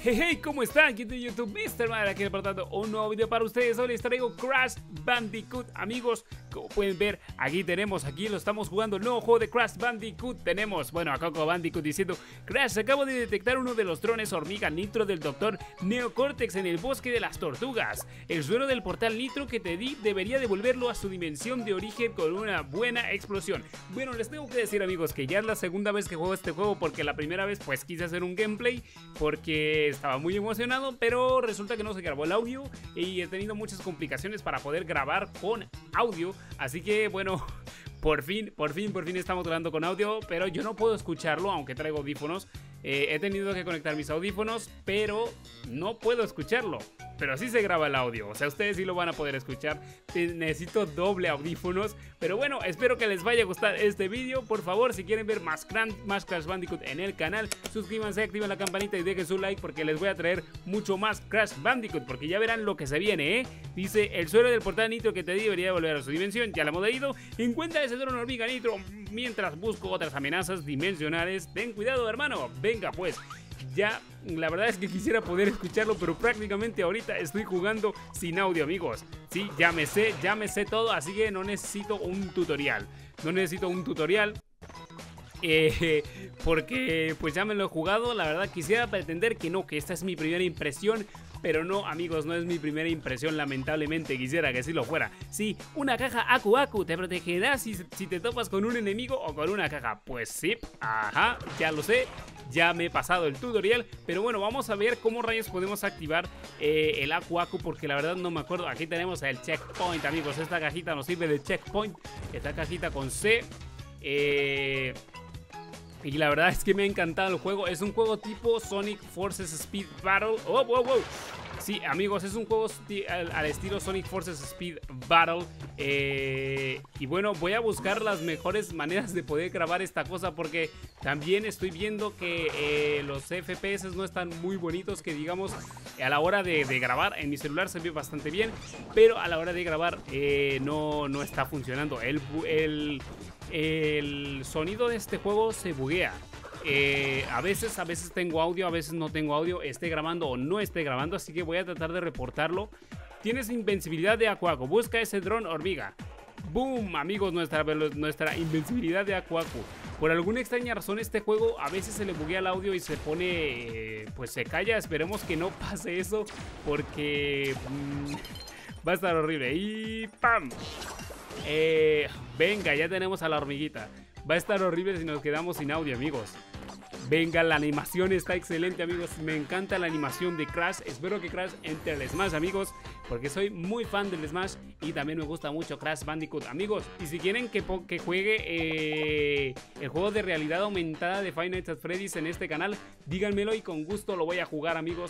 Hey, hey, ¿cómo están? Aquí de YouTube, Mr. Madre, aquí reportando un nuevo video para ustedes. Hoy les traigo Crash Bandicoot, amigos. Como pueden ver, aquí lo estamos jugando, el nuevo juego de Crash Bandicoot. Tenemos, bueno, a Coco Bandicoot diciendo: Crash, acabo de detectar uno de los drones hormiga nitro del Dr. Neocortex en el bosque de las tortugas. El suelo del portal nitro que te di debería devolverlo a su dimensión de origen con una buena explosión. Bueno, les tengo que decir, amigos, que ya es la segunda vez que juego este juego, porque la primera vez pues quise hacer un gameplay porque estaba muy emocionado, pero resulta que no se grabó el audio y he tenido muchas complicaciones para poder grabar con audio. Así que bueno, por fin estamos grabando con audio, pero yo no puedo escucharlo aunque traigo audífonos. He tenido que conectar mis audífonos, pero no puedo escucharlo. Pero sí se graba el audio, o sea, ustedes sí lo van a poder escuchar. Necesito doble audífonos. Pero bueno, espero que les vaya a gustar este vídeo. Por favor, si quieren ver más Crash Bandicoot en el canal, suscríbanse, activen la campanita y dejen su like, porque les voy a traer mucho más Crash Bandicoot, porque ya verán lo que se viene, ¿eh? Dice: el suelo del portal nitro que te di debería volver a su dimensión. Ya la hemos leído. Encuentra ese dron hormiga nitro mientras busco otras amenazas dimensionales. Ten cuidado, hermano. Venga pues. Ya, la verdad es que quisiera poder escucharlo, pero prácticamente ahorita estoy jugando sin audio, amigos. Sí, ya me sé todo, así que no necesito un tutorial. Porque pues ya me lo he jugado. La verdad quisiera pretender que no, que esta es mi primera impresión, pero no, amigos, no es mi primera impresión, lamentablemente. Quisiera que sí lo fuera. Sí, una caja Aku Aku te protegerá si te topas con un enemigo o con una caja. Pues sí, ajá, ya lo sé. Ya me he pasado el tutorial, pero bueno, vamos a ver cómo rayos podemos activar el Aku Aku, porque la verdad no me acuerdo. Aquí tenemos el checkpoint, amigos. Esta cajita nos sirve de checkpoint. Esta cajita con C. Y la verdad es que me ha encantado el juego. Es un juego tipo Sonic Forces Speed Battle. ¡Oh, wow, wow! Sí, amigos, es un juego al estilo Sonic Forces Speed Battle. Y bueno, voy a buscar las mejores maneras de poder grabar esta cosa, porque también estoy viendo que los FPS no están muy bonitos, que digamos, a la hora de grabar. En mi celular se ve bastante bien, pero a la hora de grabar no está funcionando. El sonido de este juego se buguea. A veces tengo audio, a veces no tengo audio, esté grabando o no esté grabando, así que voy a tratar de reportarlo. Tienes invencibilidad de Aku Aku, busca ese dron hormiga. ¡Boom! Amigos, nuestra invencibilidad de Aku Aku. Por alguna extraña razón este juego a veces se le buguea el audio y se pone, pues se calla. Esperemos que no pase eso, porque va a estar horrible. Y ¡pam! Venga, ya tenemos a la hormiguita. Va a estar horrible si nos quedamos sin audio, amigos. Venga, la animación está excelente, amigos. Me encanta la animación de Crash. Espero que Crash entre al Smash, amigos, porque soy muy fan del Smash y también me gusta mucho Crash Bandicoot, amigos. Y si quieren que juegue el juego de realidad aumentada de Five Nights at Freddy's en este canal, díganmelo y con gusto lo voy a jugar, amigos.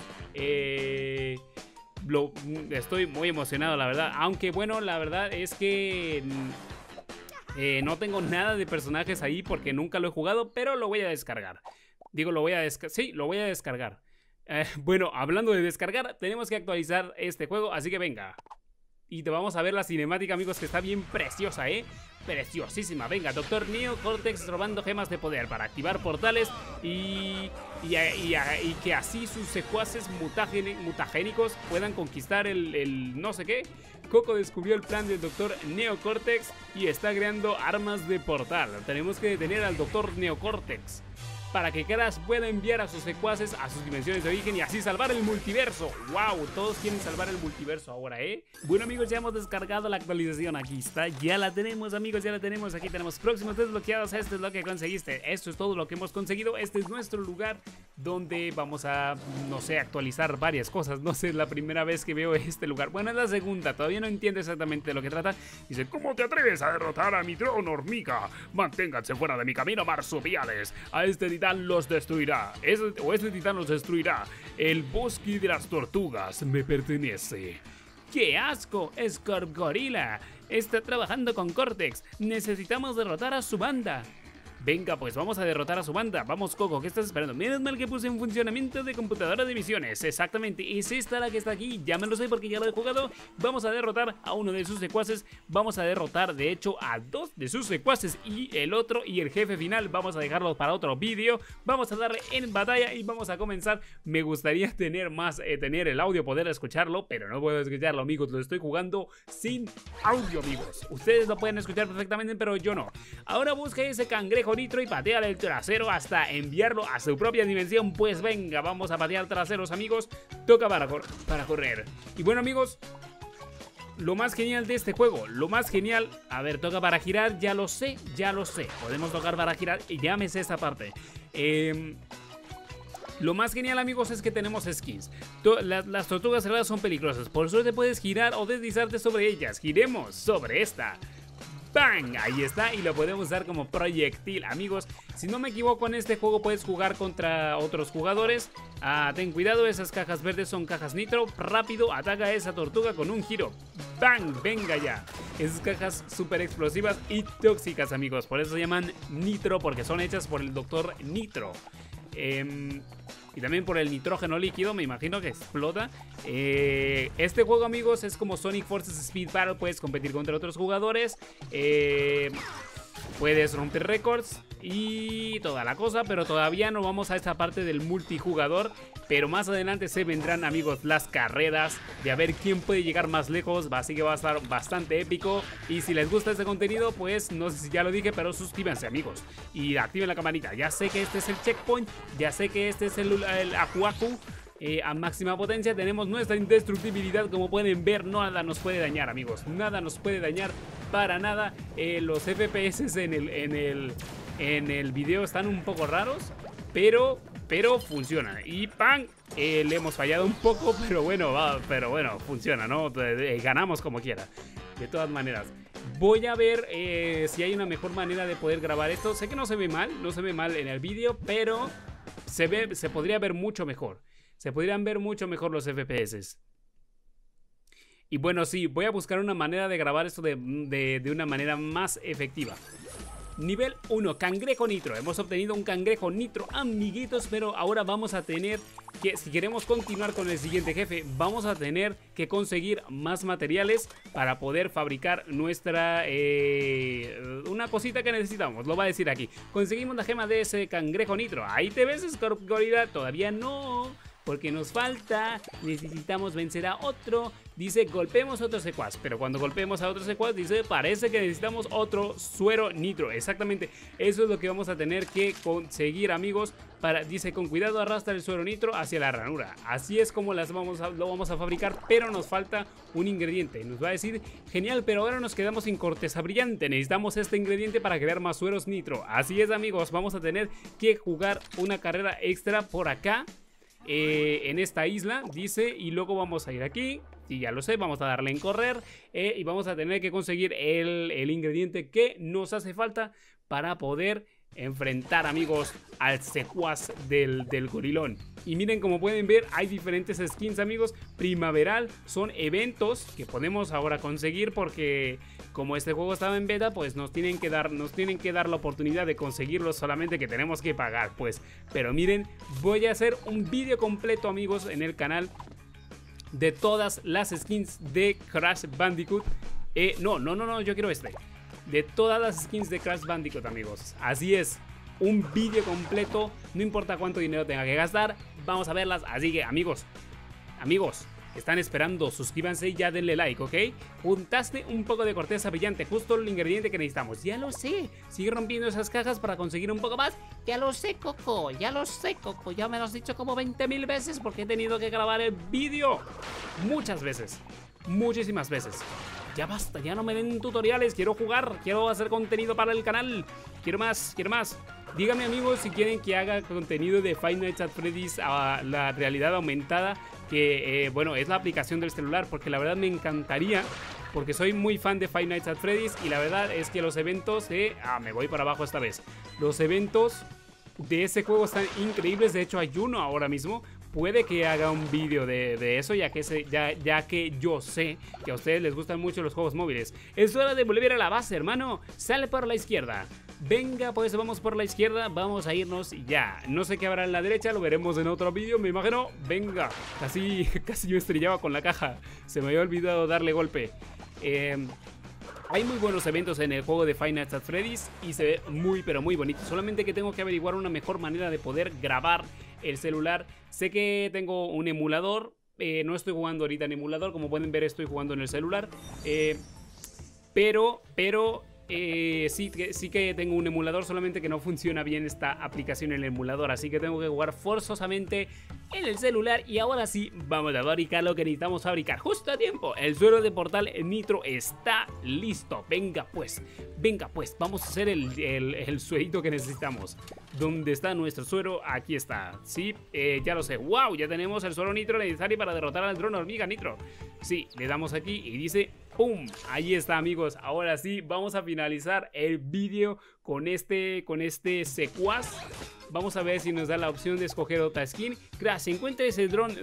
Estoy muy emocionado, la verdad. Aunque bueno, la verdad es que no tengo nada de personajes ahí porque nunca lo he jugado, pero lo voy a descargar. Digo, sí, lo voy a descargar. Bueno, hablando de descargar, tenemos que actualizar este juego, así que venga. Y te vamos a ver la cinemática, amigos, que está bien preciosa, preciosísima. Venga, Dr. Neocortex robando gemas de poder para activar portales y que así sus secuaces mutagénicos puedan conquistar el no sé qué. Coco descubrió el plan del Dr. Neocortex y está creando armas de portal. Tenemos que detener al Dr. Neocortex para que Crash pueda enviar a sus secuaces a sus dimensiones de origen y así salvar el multiverso. ¡Wow! Todos quieren salvar el multiverso ahora, ¿eh? Bueno, amigos, ya hemos descargado la actualización. Aquí está, ya la tenemos, amigos, ya la tenemos. Aquí tenemos próximos desbloqueados. Esto es lo que conseguiste. Esto es todo lo que hemos conseguido. Este es nuestro lugar donde vamos a, no sé, actualizar varias cosas. No sé, es la primera vez que veo este lugar. Bueno, es la segunda. Todavía no entiendo exactamente de lo que trata. Dice: ¿cómo te atreves a derrotar a mi dron hormiga? Manténganse fuera de mi camino, marsupiales. A este titán los destruirá. Este titán los destruirá. El bosque de las tortugas me pertenece. ¡Qué asco! Scorp Gorilla está trabajando con Cortex. Necesitamos derrotar a su banda. Venga, pues vamos a derrotar a su banda. Vamos, Coco, ¿qué estás esperando? Menos mal que puse en funcionamiento de computadora de misiones. Exactamente, es esta la que está aquí. Ya me lo sé porque ya lo he jugado. Vamos a derrotar a uno de sus secuaces. Vamos a derrotar, de hecho, a 2 de sus secuaces. Y el otro y el jefe final vamos a dejarlo para otro vídeo. Vamos a darle en batalla y vamos a comenzar. Me gustaría tener tener el audio, poder escucharlo, pero no puedo escucharlo, amigos. Lo estoy jugando sin audio, amigos. Ustedes lo pueden escuchar perfectamente, pero yo no. Ahora busca ese cangrejo nitro y pateale el trasero hasta enviarlo a su propia dimensión. Pues venga, vamos a patear traseros, amigos. Toca para correr. Y bueno, amigos, lo más genial de este juego, lo más genial, a ver, toca para girar, ya lo sé, podemos tocar para girar y ya me sé esta parte. Lo más genial, amigos, es que tenemos skins. Las tortugas cerradas son peligrosas, por suerte puedes girar o deslizarte sobre ellas. Giremos sobre esta. ¡Bang! Ahí está, y lo podemos usar como proyectil, amigos. Si no me equivoco, en este juego puedes jugar contra otros jugadores. Ten cuidado, esas cajas verdes son cajas nitro. Rápido, ataca a esa tortuga con un giro. ¡Bang! ¡Venga ya! Esas cajas súper explosivas y tóxicas, amigos. Por eso se llaman nitro, porque son hechas por el Dr. Nitro. Y también por el nitrógeno líquido, me imagino que explota. Este juego, amigos, es como Sonic Forces Speed Battle. Puedes competir contra otros jugadores, puedes romper récords y toda la cosa, pero todavía no vamos a esta parte del multijugador. Pero más adelante se vendrán, amigos, las carreras de a ver quién puede llegar más lejos. Así que va a estar bastante épico. Y si les gusta este contenido, pues no sé si ya lo dije, pero suscríbanse, amigos, y activen la campanita. Ya sé que este es el checkpoint, ya sé que este es el Akuaku. A máxima potencia tenemos nuestra indestructibilidad. Como pueden ver, nada nos puede dañar, amigos. Nada nos puede dañar para nada. Los FPS en el video están un poco raros, pero funciona. Y ¡pam! Le hemos fallado un poco, pero bueno, funciona, ¿no? Ganamos como quiera. De todas maneras, voy a ver si hay una mejor manera de poder grabar esto. Sé que no se ve mal en el vídeo, pero se podría ver mucho mejor. Se podrían ver mucho mejor los FPS. Y bueno, sí, voy a buscar una manera de grabar esto de una manera más efectiva. Nivel 1, cangrejo nitro. Hemos obtenido un cangrejo nitro, amiguitos, pero ahora vamos a tener que, si queremos continuar con el siguiente jefe, vamos a tener que conseguir más materiales para poder fabricar nuestra una cosita que necesitamos. Lo va a decir aquí. Conseguimos la gema de ese cangrejo nitro. Ahí te ves, Scorpionida. Todavía no, porque nos falta, necesitamos vencer a otro. Dice golpeemos a otro secuaz, pero cuando golpeemos a otro secuaz dice parece que necesitamos otro suero nitro. Exactamente, eso es lo que vamos a tener que conseguir, amigos. Dice con cuidado arrastra el suero nitro hacia la ranura. Así es como lo vamos a fabricar, pero nos falta un ingrediente. Nos va a decir genial, pero ahora nos quedamos sin corteza brillante. Necesitamos este ingrediente para crear más sueros nitro. Así es, amigos, vamos a tener que jugar una carrera extra por acá. En esta isla, dice, y luego vamos a ir aquí, y ya lo sé, vamos a darle en correr, y vamos a tener que conseguir el ingrediente que nos hace falta para poder enfrentar, amigos, al secuaz del gorilón. Y miren, como pueden ver, hay diferentes skins, amigos. Primaveral son eventos que podemos ahora conseguir, porque como este juego estaba en beta, pues nos tienen que dar la oportunidad de conseguirlos, solamente que tenemos que pagar, pues. Pero miren, voy a hacer un vídeo completo, amigos, en el canal de todas las skins de Crash Bandicoot. No, yo quiero de todas las skins de Crash Bandicoot, amigos. Así es, un vídeo completo, no importa cuánto dinero tenga que gastar, vamos a verlas. Así que, amigos, están esperando, suscríbanse y ya denle like, ¿ok? Juntaste un poco de corteza brillante, justo el ingrediente que necesitamos. Ya lo sé, sigue rompiendo esas cajas para conseguir un poco más. Ya lo sé, Coco, ya me lo has dicho como 20.000 veces, porque he tenido que grabar el vídeo muchas veces, muchísimas veces. Ya basta, ya no me den tutoriales, quiero jugar, quiero hacer contenido para el canal, quiero más. Díganme, amigos, si quieren que haga contenido de Five Nights at Freddy's a la realidad aumentada, que bueno, es la aplicación del celular, porque la verdad me encantaría, porque soy muy fan de Five Nights at Freddy's, y la verdad es que los eventos me voy para abajo esta vez. Los eventos de ese juego están increíbles, de hecho hay uno ahora mismo. Puede que haga un vídeo de eso, ya que yo sé que a ustedes les gustan mucho los juegos móviles. Es hora de volver a la base, hermano. Sale por la izquierda. Venga, pues vamos por la izquierda, vamos a irnos ya. No sé qué habrá en la derecha, lo veremos en otro vídeo, me imagino. Venga, casi yo estrellaba con la caja. Se me había olvidado darle golpe. Hay muy buenos eventos en el juego de Five Nights at Freddy's y se ve muy pero muy bonito. Solamente que tengo que averiguar una mejor manera de poder grabar el celular. Sé que tengo un emulador. No estoy jugando ahorita en emulador, como pueden ver estoy jugando en el celular. Pero sí que tengo un emulador, solamente que no funciona bien esta aplicación en el emulador, así que tengo que jugar forzosamente en el celular. Y ahora sí, vamos a fabricar lo que necesitamos fabricar justo a tiempo. El suero de Portal Nitro está listo. Venga pues, vamos a hacer el suerito que necesitamos. ¿Dónde está nuestro suero? Aquí está, sí, ya lo sé. Wow, ya tenemos el suero Nitro necesario para derrotar al dron hormiga Nitro. Sí, le damos aquí y dice ¡pum! Ahí está, amigos. Ahora sí, vamos a finalizar el vídeo con este secuaz. Vamos a ver si nos da la opción de escoger otra skin. Crash, encuentra ese dron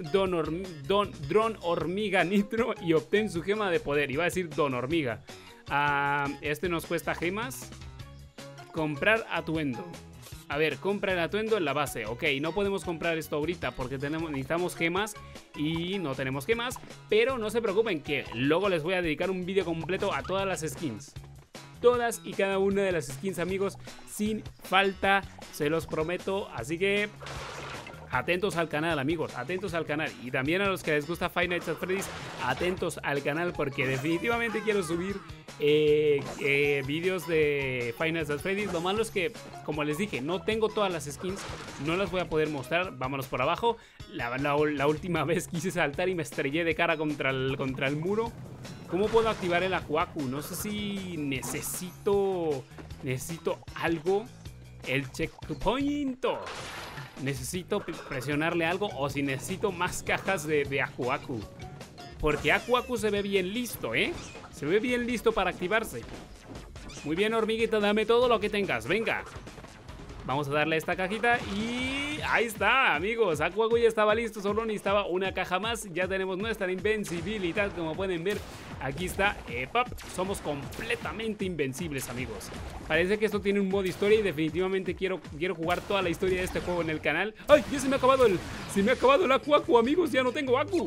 hormiga Nitro y obtén su gema de poder. Iba a decir don hormiga. Este nos cuesta gemas. Comprar atuendo. A ver, compra el atuendo en la base. Ok, no podemos comprar esto ahorita porque necesitamos gemas y no tenemos gemas. Pero no se preocupen que luego les voy a dedicar un vídeo completo a todas las skins. Todas y cada una de las skins, amigos, sin falta, se los prometo. Así que atentos al canal, amigos, atentos al canal. Y también a los que les gusta Five Nights at Freddy's, atentos al canal porque definitivamente quiero subir vídeos de Five Nights at Freddy's. Lo malo es que, como les dije, no tengo todas las skins, no las voy a poder mostrar. Vámonos por abajo. La última vez quise saltar y me estrellé de cara contra el muro. ¿Cómo puedo activar el Aku Aku? No sé si necesito algo. El checkpoint. Necesito presionarle algo o si necesito más cajas de Aku Aku. Porque Aku Aku se ve bien listo, ¿eh? Se ve bien listo para activarse. Muy bien, hormiguita, dame todo lo que tengas, venga. Vamos a darle a esta cajita y ahí está, amigos. Aku Aku ya estaba listo, solo necesitaba una caja más. Ya tenemos nuestra invencibilidad, como pueden ver. Aquí está, somos completamente invencibles, amigos. Parece que esto tiene un modo historia y definitivamente quiero jugar toda la historia de este juego en el canal. ¡Ay! Ya se me ha acabado el Aku Aku, amigos. Ya no tengo Aku.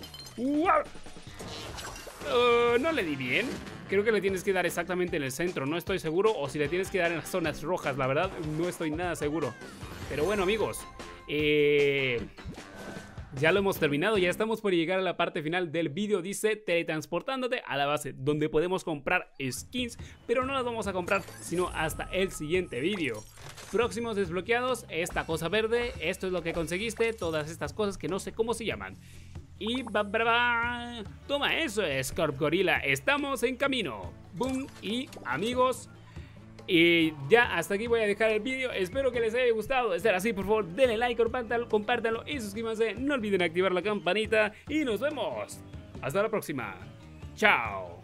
No le di bien. Creo que le tienes que dar exactamente en el centro. No estoy seguro. O si le tienes que dar en las zonas rojas. La verdad, no estoy nada seguro. Pero bueno, amigos. Ya lo hemos terminado. Ya estamos por llegar a la parte final del vídeo. Dice teletransportándote a la base donde podemos comprar skins. Pero no las vamos a comprar sino hasta el siguiente vídeo. Próximos desbloqueados. Esta cosa verde. Esto es lo que conseguiste. Todas estas cosas que no sé cómo se llaman. Y toma eso, Scorp Gorilla, estamos en camino. Boom. Y amigos, ya hasta aquí voy a dejar el vídeo. Espero que les haya gustado. De ser así, por favor, denle like, compártanlo y suscríbanse. No olviden activar la campanita y nos vemos. Hasta la próxima. Chao.